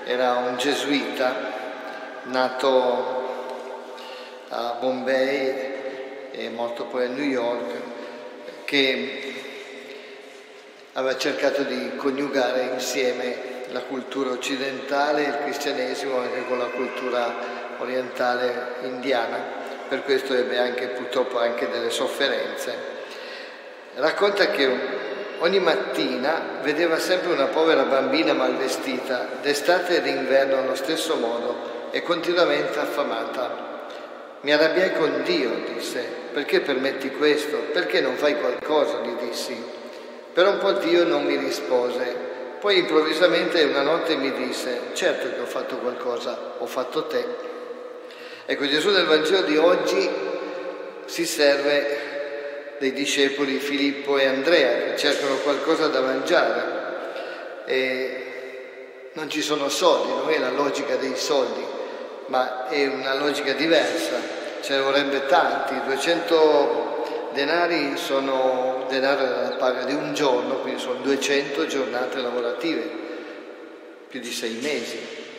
era un gesuita nato a Bombay e morto poi a New York, che aveva cercato di coniugare insieme la cultura occidentale e il cristianesimo anche con la cultura orientale indiana. Per questo ebbe anche purtroppo anche delle sofferenze. Racconta che ogni mattina vedeva sempre una povera bambina mal vestita, d'estate e d'inverno allo stesso modo e continuamente affamata. Mi arrabbiai con Dio, disse, perché permetti questo? Perché non fai qualcosa? Gli dissi. Per un po' Dio non mi rispose. Poi improvvisamente una notte mi disse, certo che ho fatto qualcosa, ho fatto te. Ecco, Gesù nel Vangelo di oggi si serve dei discepoli Filippo e Andrea che cercano qualcosa da mangiare e non ci sono soldi, non è la logica dei soldi, ma è una logica diversa, ce ne vorrebbe tanti. 200 denari sono denaro della paga di un giorno, quindi sono 200 giornate lavorative, più di 6 mesi,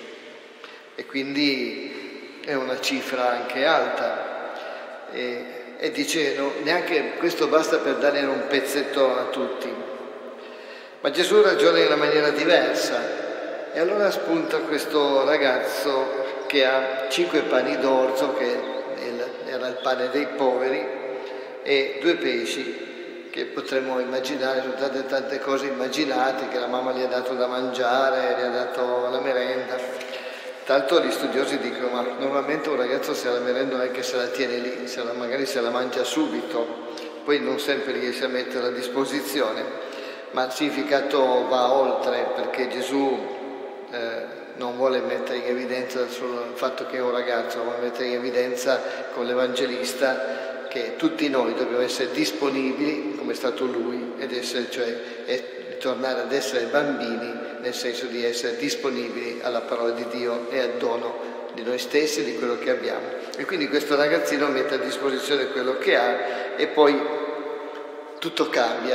e quindi è una cifra anche alta. E dice, no, neanche questo basta per dare un pezzetto a tutti. Ma Gesù ragiona in una maniera diversa e allora spunta questo ragazzo che ha 5 pani d'orzo, che era il pane dei poveri, e 2 pesci, che potremmo immaginare, sono tante cose immaginate, che la mamma gli ha dato da mangiare, gli ha dato la merenda. Tanto gli studiosi dicono, ma normalmente un ragazzo se la merenda non è che se la tiene lì, magari se la mangia subito, poi non sempre riesce a metterla a disposizione, ma il significato va oltre, perché Gesù non vuole mettere in evidenza solo il fatto che è un ragazzo, vuole mettere in evidenza con l'Evangelista che tutti noi dobbiamo essere disponibili, come è stato lui, ed essere, cioè tornare ad essere bambini, nel senso di essere disponibili alla parola di Dio e al dono di noi stessi e di quello che abbiamo. E quindi questo ragazzino mette a disposizione quello che ha e poi tutto cambia,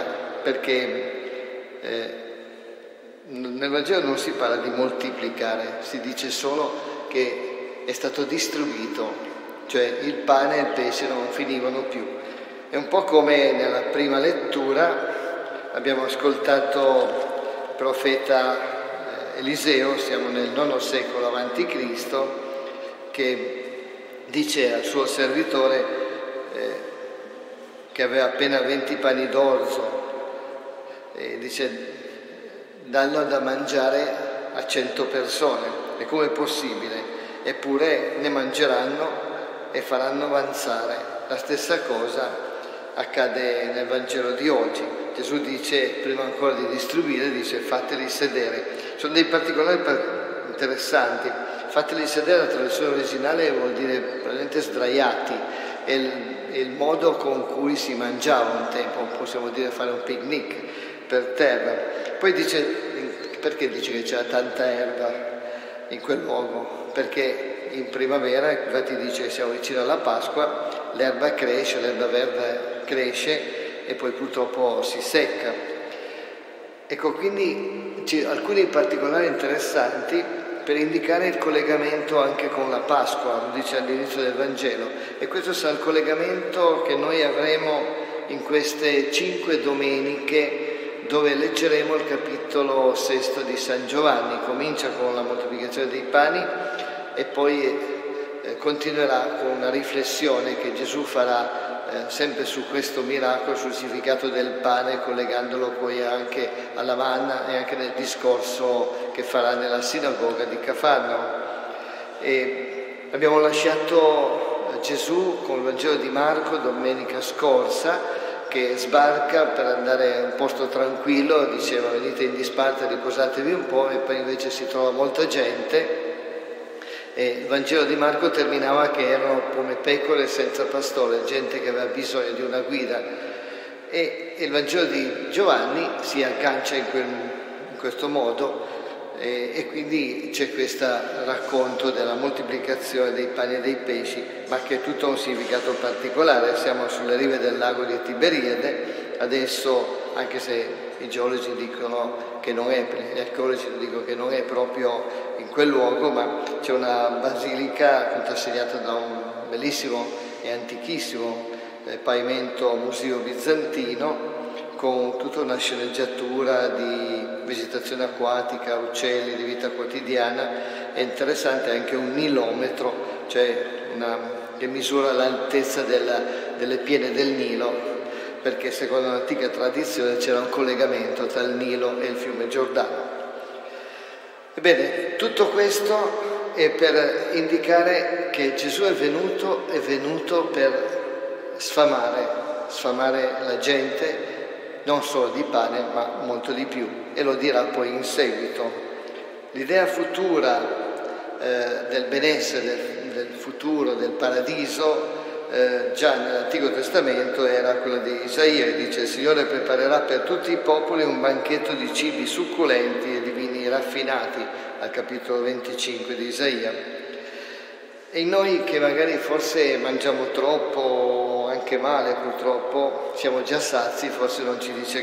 perché nel Vangelo non si parla di moltiplicare, si dice solo che è stato distribuito, cioè il pane e il pesce non finivano più. È un po' come nella prima lettura abbiamo ascoltato il profeta Eliseo, siamo nel IX secolo a.C., che dice al suo servitore che aveva appena 20 pani d'orzo, e dice danno da mangiare a 100 persone. E com'è possibile? Eppure ne mangeranno e faranno avanzare. La stessa cosa accade nel Vangelo di oggi. Gesù dice, prima ancora di distribuire, dice fateli sedere. Sono dei particolari interessanti. Fateli sedere, la traduzione originale vuol dire probabilmente sdraiati. È il modo con cui si mangiava un tempo, possiamo dire fare un picnic per terra. Poi dice, perché dice che c'era tanta erba in quel luogo? Perché in primavera, infatti dice che siamo vicino alla Pasqua, l'erba cresce, l'erba verde cresce e poi purtroppo si secca. Ecco, quindi alcuni particolari interessanti per indicare il collegamento anche con la Pasqua, lo dice all'inizio del Vangelo, e questo sarà il collegamento che noi avremo in queste 5 domeniche dove leggeremo il capitolo 6 di San Giovanni. Comincia con la moltiplicazione dei pani e poi continuerà con una riflessione che Gesù farà sempre su questo miracolo, sul significato del pane, collegandolo poi anche alla manna e anche nel discorso che farà nella sinagoga di Cafarnao. E abbiamo lasciato Gesù con il Vangelo di Marco domenica scorsa, che sbarca per andare a un posto tranquillo, diceva venite in disparte, riposatevi un po', e poi invece si trova molta gente. E il Vangelo di Marco terminava che erano come pecore senza pastore, gente che aveva bisogno di una guida, e il Vangelo di Giovanni si aggancia in questo modo, e quindi c'è questo racconto della moltiplicazione dei pani e dei pesci, ma che ha tutto un significato particolare. Siamo sulle rive del lago di Tiberiade, adesso anche se i geologi dicono che non è, gli archeologi dicono che non è proprio in quel luogo, ma c'è una basilica contrassegnata da un bellissimo e antichissimo pavimento museo bizantino, con tutta una sceneggiatura di vegetazione acquatica, uccelli, di vita quotidiana. È interessante anche un nilometro, cioè che misura l'altezza delle piene del Nilo, perché secondo un'antica tradizione c'era un collegamento tra il Nilo e il fiume Giordano. Ebbene, tutto questo è per indicare che Gesù è venuto per sfamare la gente, non solo di pane, ma molto di più, e lo dirà poi in seguito. L'idea futura del benessere, del futuro, del paradiso, già nell'Antico Testamento era quella di Isaia, che dice: il Signore preparerà per tutti i popoli un banchetto di cibi succulenti e di vini raffinati, al capitolo 25 di Isaia. E noi che magari forse mangiamo troppo, anche male purtroppo, siamo già sazi, forse non ci dice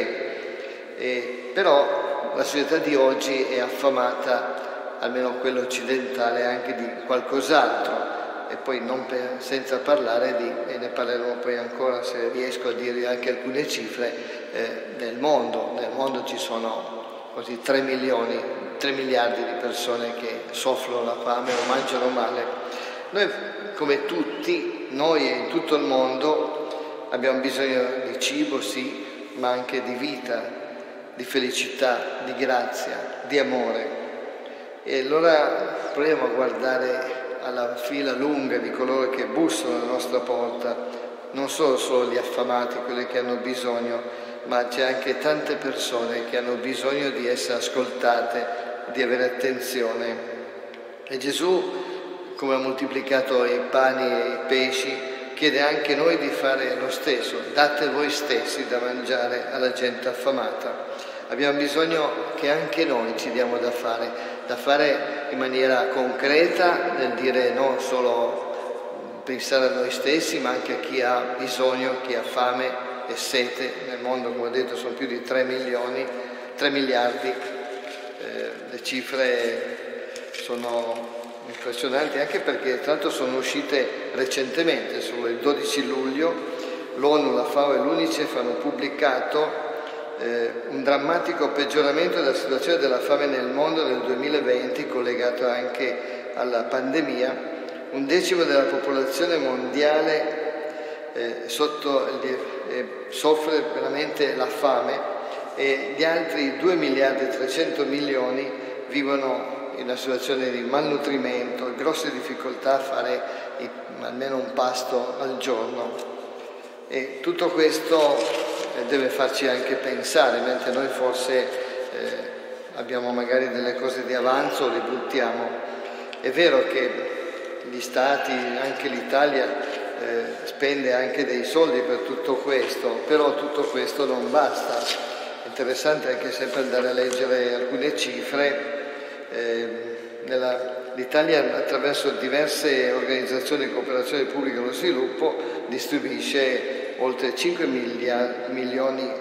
granché, però la società di oggi è affamata, almeno quella occidentale, anche di qualcos'altro, e poi senza parlare e ne parleremo poi ancora se riesco a dire anche alcune cifre, nel mondo ci sono così 3 miliardi di persone che soffrono la fame o mangiano male. Noi, come tutti, noi e in tutto il mondo abbiamo bisogno di cibo, sì, ma anche di vita, di felicità, di grazia, di amore. E allora proviamo a guardare alla fila lunga di coloro che bussano alla nostra porta, non solo gli affamati, quelli che hanno bisogno, ma c'è anche tante persone che hanno bisogno di essere ascoltate, di avere attenzione. E Gesù, come ha moltiplicato i pani e i pesci, chiede anche noi di fare lo stesso: date voi stessi da mangiare alla gente affamata. Abbiamo bisogno che anche noi ci diamo da fare in maniera concreta, nel dire non solo pensare a noi stessi, ma anche a chi ha bisogno, chi ha fame e sete. Nel mondo, come ho detto, sono più di 3 miliardi, le cifre sono impressionanti, anche perché tra l'altro sono uscite recentemente, solo il 12 luglio, l'ONU, la FAO e l'UNICEF hanno pubblicato un drammatico peggioramento della situazione della fame nel mondo nel 2020, collegato anche alla pandemia. 1/10 della popolazione mondiale soffre veramente la fame, e gli altri 2 miliardi e 300 milioni vivono in una situazione di malnutrimento e grosse difficoltà a fare almeno un pasto al giorno. E tutto questo deve farci anche pensare, mentre noi forse abbiamo magari delle cose di avanzo, le buttiamo. È vero che gli Stati, anche l'Italia, spende anche dei soldi per tutto questo, però tutto questo non basta. È interessante anche sempre andare a leggere alcune cifre. L'Italia, attraverso diverse organizzazioni di cooperazione pubblica allo sviluppo, distribuisce oltre 5 miliardi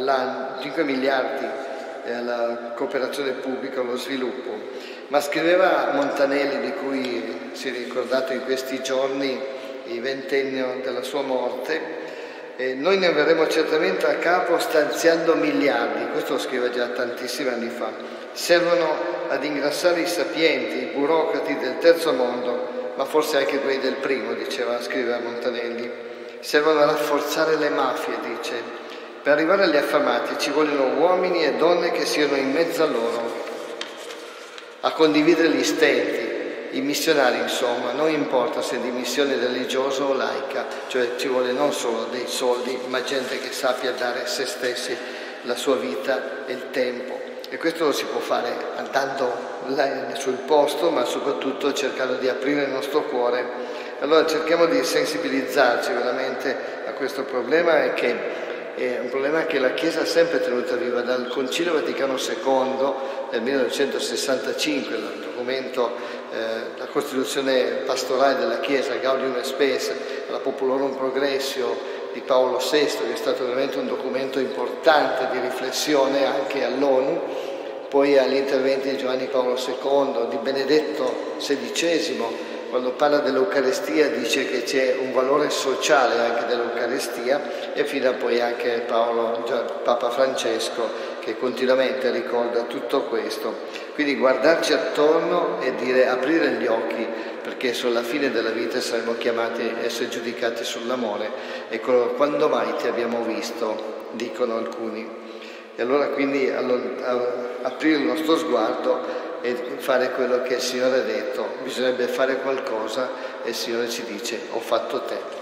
alla cooperazione pubblica allo sviluppo. Ma scriveva Montanelli, di cui si è ricordato in questi giorni il ventennio della sua morte: noi ne verremo certamente a capo stanziando miliardi. Questo lo scrive già tantissimi anni fa. Servono ad ingrassare i sapienti, i burocrati del terzo mondo, ma forse anche quelli del primo, scriveva Montanelli. Servono a rafforzare le mafie, dice. Per arrivare agli affamati ci vogliono uomini e donne che siano in mezzo a loro, a condividere gli stenti, i missionari, insomma. Non importa se di missione religiosa o laica, cioè ci vuole non solo dei soldi, ma gente che sappia dare a se stessi la sua vita e il tempo. E questo lo si può fare andando sul posto, ma soprattutto cercando di aprire il nostro cuore. Allora cerchiamo di sensibilizzarci veramente a questo problema, e che è un problema che la Chiesa ha sempre tenuta viva. Dal Concilio Vaticano II del 1965, il documento, la Costituzione pastorale della Chiesa, Gaudium et Spes, la Populorum Progressio, di Paolo VI, che è stato veramente un documento importante di riflessione anche all'ONU, poi agli interventi di Giovanni Paolo II, di Benedetto XVI, quando parla dell'Eucarestia dice che c'è un valore sociale anche dell'Eucarestia, e fino a poi anche Papa Francesco, che continuamente ricorda tutto questo. Quindi guardarci attorno e dire, aprire gli occhi, perché sulla fine della vita saremo chiamati a essere giudicati sull'amore. E quando mai ti abbiamo visto, dicono alcuni. E allora quindi aprire il nostro sguardo e fare quello che il Signore ha detto. Bisognerebbe fare qualcosa e il Signore ci dice: ho fatto te.